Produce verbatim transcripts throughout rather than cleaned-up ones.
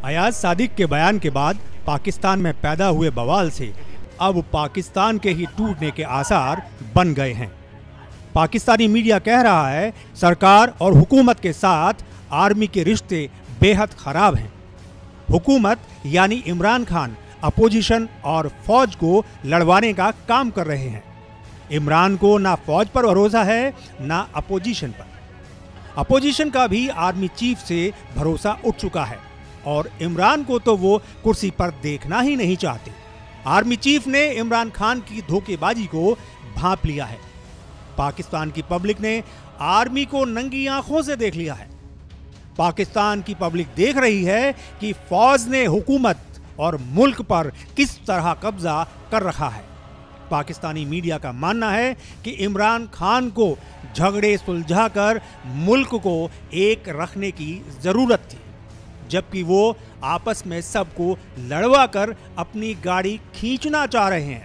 अयाज सादिक के बयान के बाद पाकिस्तान में पैदा हुए बवाल से अब पाकिस्तान के ही टूटने के आसार बन गए हैं। पाकिस्तानी मीडिया कह रहा है सरकार और हुकूमत के साथ आर्मी के रिश्ते बेहद खराब हैं। हुकूमत यानी इमरान खान अपोजिशन और फौज को लड़वाने का काम कर रहे हैं। इमरान को ना फौज पर भरोसा है ना अपोजिशन पर। अपोजिशन का भी आर्मी चीफ से भरोसा उठ चुका है और इमरान को तो वो कुर्सी पर देखना ही नहीं चाहते। आर्मी चीफ ने इमरान खान की धोखेबाजी को भांप लिया है। पाकिस्तान की पब्लिक ने आर्मी को नंगी आंखों से देख लिया है। पाकिस्तान की पब्लिक देख रही है कि फौज ने हुकूमत और मुल्क पर किस तरह कब्जा कर रखा है। पाकिस्तानी मीडिया का मानना है कि इमरान खान को झगड़े सुलझाकर मुल्क को एक रखने की जरूरत थी, जबकि वो आपस में सबको लड़वा कर अपनी गाड़ी खींचना चाह रहे हैं।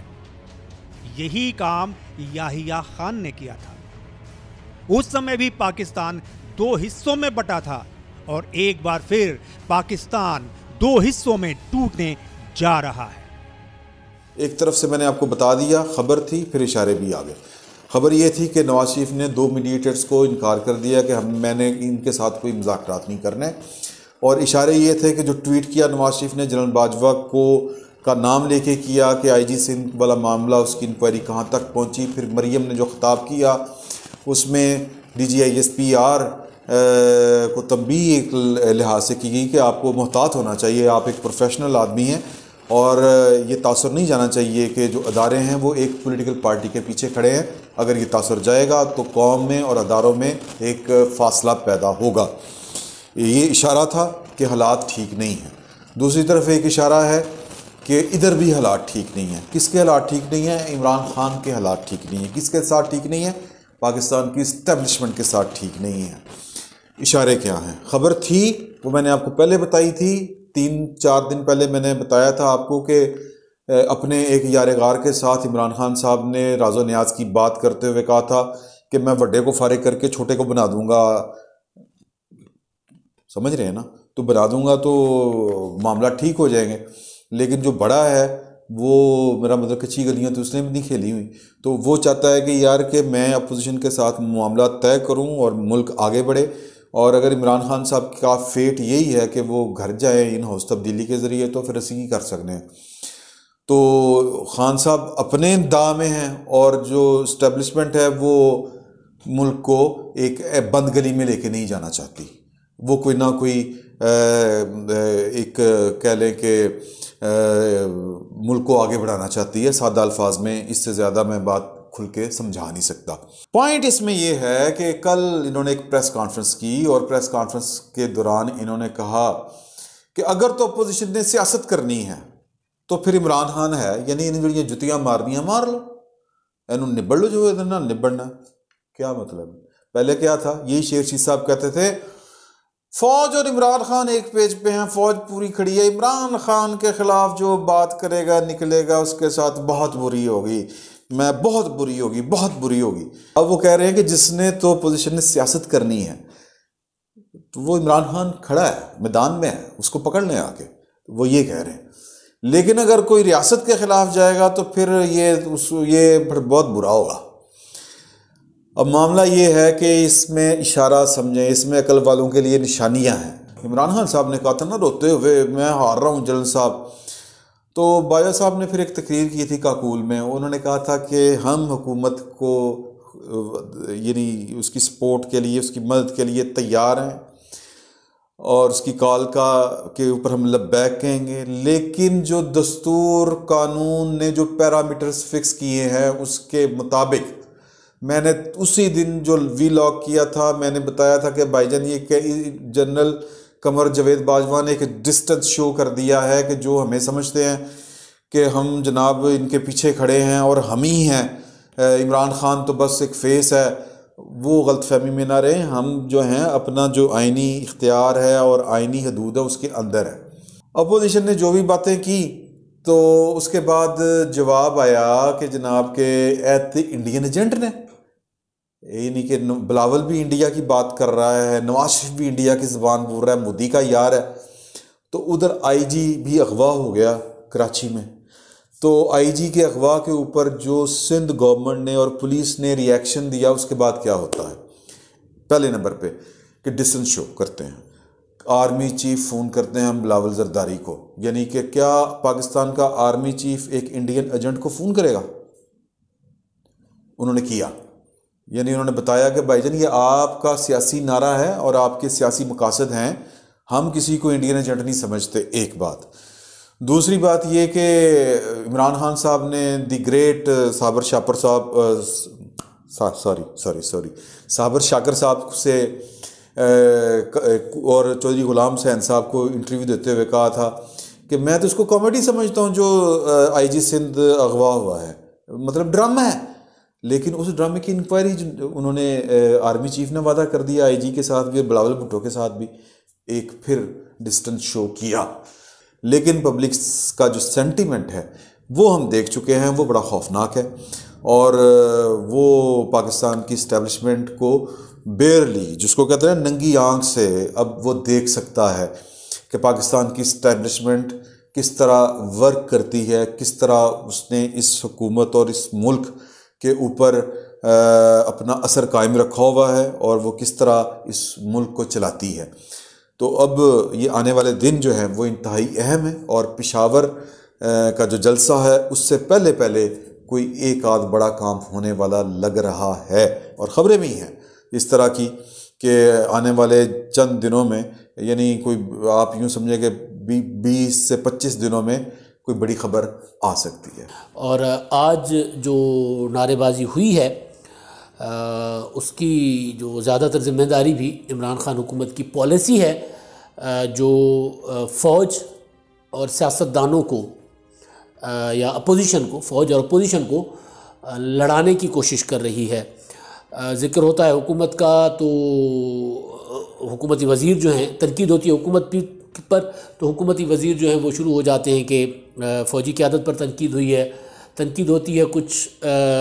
यही काम याहिया खान ने किया था। उस समय भी पाकिस्तान दो हिस्सों में बटा था और एक बार फिर पाकिस्तान दो हिस्सों में टूटने जा रहा है। एक तरफ से मैंने आपको बता दिया, खबर थी, फिर इशारे भी आ गए। खबर ये थी कि नवाज शरीफ ने दो मीडिएटर्स को इनकार कर दिया कि हम मैंने इनके साथ कोई मुज़ाकरात नहीं करने, और इशारे ये थे कि जो ट्वीट किया नवाज शरीफ ने जनरल बाजवा को का नाम लेके किया कि आईजी सिंध वाला मामला, उसकी इंक्वायरी कहाँ तक पहुँची। फिर मरियम ने जो खिताब किया उसमें D G I S P R को तंबीह एक लिहाज से की गई कि आपको मोहतात होना चाहिए, आप एक प्रोफेशनल आदमी हैं और ये तासुर नहीं जाना चाहिए कि जो अदारे हैं वो एक पॉलिटिकल पार्टी के पीछे खड़े हैं। अगर ये तासुर जाएगा तो कौम में और अदारों में एक फासला पैदा होगा। ये इशारा था कि हालात ठीक नहीं हैं। दूसरी तरफ एक इशारा है कि इधर भी हालात ठीक नहीं हैं। किसके हालात ठीक नहीं हैं? इमरान खान के हालात ठीक नहीं हैं। किसके साथ ठीक नहीं है? पाकिस्तान की इस्टेब्लिशमेंट के साथ ठीक नहीं है। इशारे क्या हैं? खबर थी वो मैंने आपको पहले बताई थी, तीन चार दिन पहले मैंने बताया था आपको कि अपने एक यार गार के साथ इमरान खान साहब ने राजो न्याज की बात करते हुए कहा था कि मैं बड़े को फारिग करके छोटे को बना दूंगा। समझ रहे हैं ना? तो बना दूंगा तो मामला ठीक हो जाएंगे। लेकिन जो बड़ा है वो, मेरा मतलब कच्ची गलियां तो उसने भी नहीं खेली हुई, तो वो चाहता है कि यार कि मैं अपोजिशन के साथ मामला तय करूं और मुल्क आगे बढ़े। और अगर इमरान खान साहब का फेट यही है कि वो घर जाए इन हाउस तब्दीली के ज़रिए, तो फिर असी ही कर सकते हैं। तो खान साहब अपने दाव में हैं और जो इस्टेब्लिशमेंट है वो मुल्क को एक बंद गली में लेके नहीं जाना चाहती। वो कोई ना कोई एक कह लें कि मुल्क को आगे बढ़ाना चाहती है। सादा अल्फाज में, इससे ज़्यादा मैं बात खुल के समझा नहीं सकता। पॉइंट इसमें यह है कि कल इन्होंने एक प्रेस कॉन्फ्रेंस की और प्रेस कॉन्फ्रेंस के दौरान इन्होंने कहा कि अगर तो अपोजिशन ने सियासत करनी है तो फिर इमरान खान है, यानी इन जो जुतियाँ मारनियाँ मार लो, इन्हों निबड़ लो जो ना निबड़ना। क्या मतलब? पहले क्या था? यही शेरशीद साहब कहते थे फौज और इमरान खान एक पेज पे हैं, फौज पूरी खड़ी है, इमरान खान के खिलाफ जो बात करेगा निकलेगा उसके साथ बहुत बुरी होगी, मैं बहुत बुरी होगी, बहुत बुरी होगी। अब वो कह रहे हैं कि जिसने तो पोजीशन ने सियासत करनी है तो वो इमरान खान खड़ा है, मैदान में है, उसको पकड़ लें आके, वो ये कह रहे हैं। लेकिन अगर कोई रियासत के खिलाफ जाएगा तो फिर ये उस ये बहुत बुरा होगा। अब मामला ये है कि इसमें इशारा समझें, इसमें अकल वालों के लिए निशानियां हैं। इमरान खान साहब ने कहा था ना रोते हुए, मैं हार रहा हूँ जनरल साहब। तो बाजा साहब ने फिर एक तकरीर की थी काकूल में, उन्होंने कहा था कि हम हुकूमत को यानी उसकी सपोर्ट के लिए, उसकी मदद के लिए तैयार हैं और उसकी कॉल का के ऊपर हम लब्बैक कहेंगे, लेकिन जो दस्तूर कानून ने जो पैरामीटर्स फिक्स किए हैं उसके मुताबिक मैंने उसी दिन जो वीलॉग किया था मैंने बताया था कि भाईजान ये जनरल कमर जावेद बाजवा ने एक डिस्टेंस शो कर दिया है कि जो हमें समझते हैं कि हम जनाब इनके पीछे खड़े हैं और हम ही हैं, इमरान खान तो बस एक फेस है, वो गलतफहमी में ना रहें। हम जो हैं अपना जो आइनी इख्तियार है और आइनी हदूद है उसके अंदर है। अपोजिशन ने जो भी बातें की तो उसके बाद जवाब आया कि जनाब के एत इंडियन एजेंट ने, ये नहीं कि बिलावल भी इंडिया की बात कर रहा है, नवाज शरीफ भी इंडिया की ज़बान बोल रहा है, मोदी का यार है, तो उधर आईजी भी अगवा हो गया कराची में। तो आईजी के अगवा के ऊपर जो सिंध गवर्नमेंट ने और पुलिस ने रिएक्शन दिया, उसके बाद क्या होता है? पहले नंबर पे कि डिस्टेंस शो करते हैं, आर्मी चीफ फ़ोन करते हैं हम बिलावल जरदारी को। यानी कि क्या पाकिस्तान का आर्मी चीफ एक इंडियन एजेंट को फ़ोन करेगा? उन्होंने किया, यानी उन्होंने बताया कि भाईजान ये आपका सियासी नारा है और आपके सियासी मकासद हैं, हम किसी को इंडियन एजेंट नहीं समझते। एक बात। दूसरी बात ये कि इमरान खान साहब ने द ग्रेट साबर शापर साहब सॉरी सॉरी सॉरी साबर शाकर साहब से और चौधरी गुलाम हुसैन साहब को इंटरव्यू देते हुए कहा था कि मैं तो इसको कॉमेडी समझता हूँ जो आईजी सिंध अगवा हुआ है, मतलब ड्रामा है। लेकिन उस ड्रामे की इंक्वायरी उन्होंने आर्मी चीफ ने वादा कर दिया, आईजी के साथ भी, बिलावल भुट्टो के साथ भी एक फिर डिस्टेंस शो किया। लेकिन पब्लिक का जो सेंटीमेंट है वो हम देख चुके हैं, वो बड़ा खौफनाक है। और वो पाकिस्तान की इस्टेब्लिशमेंट को बेयरली, जिसको कहते हैं नंगी आंख से, अब वो देख सकता है कि पाकिस्तान की इस्टेब्लिशमेंट किस तरह वर्क करती है, किस तरह उसने इस हुकूमत और इस मुल्क के ऊपर अपना असर कायम रखा हुआ है और वो किस तरह इस मुल्क को चलाती है। तो अब ये आने वाले दिन जो है वो इंतहाई अहम है और पेशावर का जो जलसा है उससे पहले पहले कोई एक आध बड़ा काम होने वाला लग रहा है। और ख़बरें भी हैं इस तरह की कि आने वाले चंद दिनों में, यानी कोई आप यूँ समझे कि बीस से पच्चीस दिनों में कोई बड़ी खबर आ सकती है। और आज जो नारेबाजी हुई है आ, उसकी जो ज़्यादातर ज़िम्मेदारी भी इमरान खान हुकूमत की पॉलिसी है आ, जो फ़ौज और सियासतदानों को आ, या अपोजिशन को, फ़ौज और अपोजिशन को आ, लड़ाने की कोशिश कर रही है। ज़िक्र होता है हुकूमत का तो हुकूमती वज़ीर जो हैं, तनकीद होती है हुकूमत पर तो हुकूमती वज़ीर जो हैं वो शुरू हो जाते हैं कि फ़ौजी क़यादत पर तनकीद हुई है, तनकीद होती है कुछ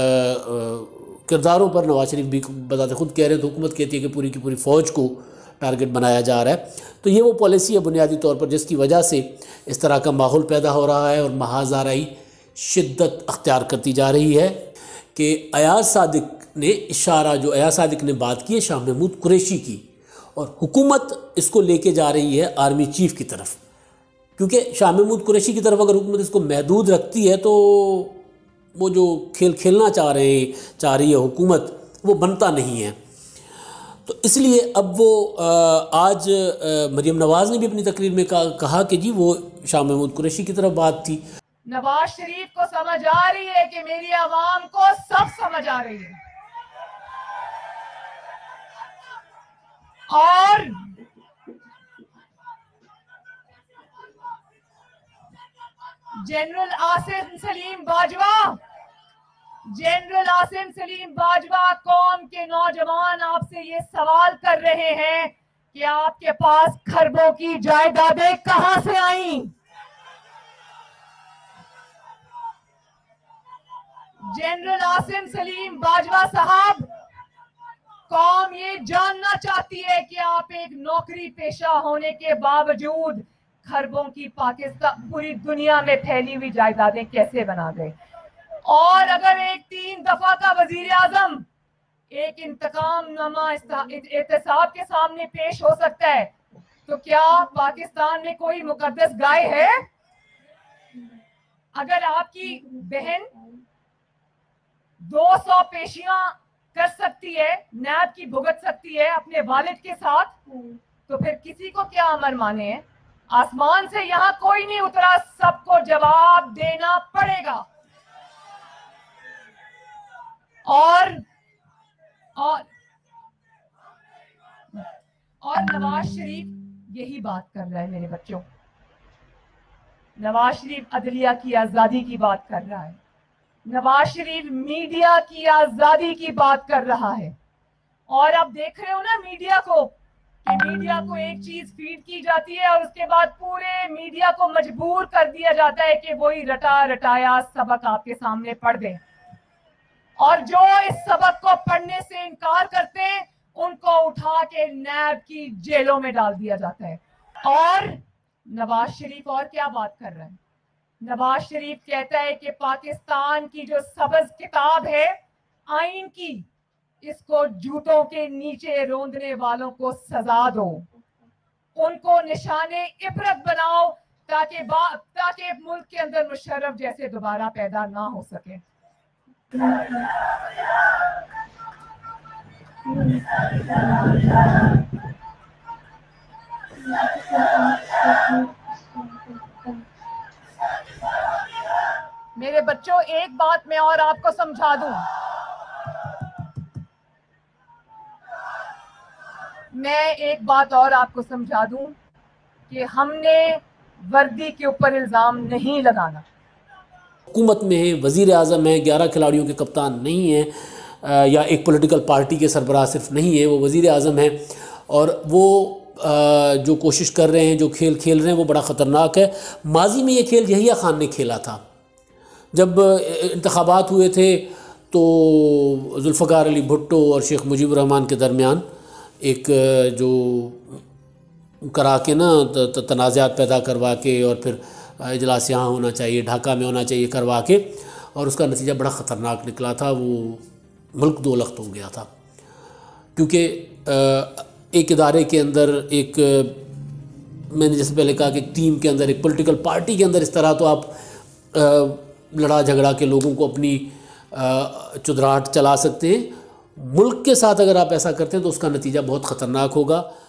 किरदारों पर। नवाज शरीफ भी बताते खुद कह रहे हैं, तो हुकूमत कहती है कि पूरी की पूरी फ़ौज को टारगेट बनाया जा रहा है। तो ये वो पॉलिसी है बुनियादी तौर पर जिसकी वजह से इस तरह का माहौल पैदा हो रहा है और महाज़ाराई शिद्दत अख्तियार करती जा रही है कि अयाज सादिक ने इशारा, जो अयाज सादिक ने बात की है शाह महमूद कुरैशी की, और हुकूमत इसको लेके जा रही है आर्मी चीफ की तरफ, क्योंकि शाह महमूद कुरैशी की तरफ अगर हुकूमत इसको महदूद रखती है तो वो जो खेल खेलना चाह रहे हैं चाह रही है हुकूमत, वो बनता नहीं है। तो इसलिए अब वो आज मरीम नवाज़ ने भी अपनी तकरीर में कहा कि जी वो शाह महमूद कुरैशी की तरफ बात थी। नवाज शरीफ को समझ आ रही है कि मेरी आवाम को सब समझ आ रही है, और जनरल आसिम सलीम बाजवा जनरल आसिम सलीम बाजवा कौम के नौजवान आपसे ये सवाल कर रहे हैं कि आपके पास खरबों की जायदादें कहां से आई? जनरल आसिम सलीम बाजवा साहब, कौम ये जानना चाहती है कि आप एक नौकरी पेशा होने के बावजूद खरबों की पाकिस्तान पूरी दुनिया में फैली हुई जायदादें कैसे बना गए। और अगर एक तीन दफा का वजीर आजम एक इंतकाम नमा एहतसाब के सामने पेश हो सकता है, तो क्या पाकिस्तान में कोई मुकद्दस गाय है? अगर आपकी बहन दो सौ पेशियां कर सकती है, नैब की भुगत सकती है अपने वालिद के साथ, तो फिर किसी को क्या अमर माने हैं? आसमान से यहां कोई नहीं उतरा, सबको जवाब देना पड़ेगा। और और और नवाज शरीफ यही बात कर रहा है मेरे बच्चों। नवाज शरीफ अदलिया की आजादी की बात कर रहा है, नवाज शरीफ मीडिया की आजादी की बात कर रहा है। और आप देख रहे हो ना मीडिया को, कि मीडिया को एक चीज फीड की जाती है और उसके बाद पूरे मीडिया को मजबूर कर दिया जाता है कि वही रटा रटाया सबक आपके सामने पढ़ दें। और जो इस सबक को पढ़ने से इनकार करते हैं उनको उठा के नैब की जेलों में डाल दिया जाता है। और नवाज शरीफ और क्या बात कर रहे हैं। नवाज शरीफ कहता है कि पाकिस्तान की जो सबज किताब है आइन की, इसको जूतों के नीचे रोंदने वालों को सजा दो, उनको निशाने इबरत बनाओ, ताकि ताकि मुल्क के अंदर मुशर्रफ जैसे दोबारा पैदा ना हो सके। मेरे बच्चों, एक बात मैं और आपको समझा दूं, मैं एक बात और आपको समझा दूं कि हमने वर्दी के ऊपर इल्ज़ाम नहीं लगाना। हुकूमत में है, वज़ीर आज़म है, ग्यारह खिलाड़ियों के कप्तान नहीं हैं, या एक पॉलिटिकल पार्टी के सरबराह सिर्फ नहीं है, वो वज़ीर आज़म है, और वो जो कोशिश कर रहे हैं, जो खेल खेल रहे हैं, वो बड़ा ख़तरनाक है। माजी में ये खेल यहिया खान ने खेला था। जब इंतखाबात हुए थे तो जुल्फ़कार अली भुट्टो और शेख मुजीबुर रहमान के दरमियान एक जो करा के ना तनाज़ात पैदा करवा के, और फिर इजलास यहाँ होना चाहिए, ढाका में होना चाहिए करवा के, और उसका नतीजा बड़ा ख़तरनाक निकला था। वो मुल्क दो लख्त हो गया था, क्योंकि एक इदारे के अंदर, एक मैंने जैसे पहले कहा कि एक टीम के अंदर, एक पॉलिटिकल पार्टी के अंदर इस तरह तो आप लड़ा झगड़ा के लोगों को अपनी चुदराहट चला सकते हैं। मुल्क के साथ अगर आप ऐसा करते हैं तो उसका नतीजा बहुत ख़तरनाक होगा।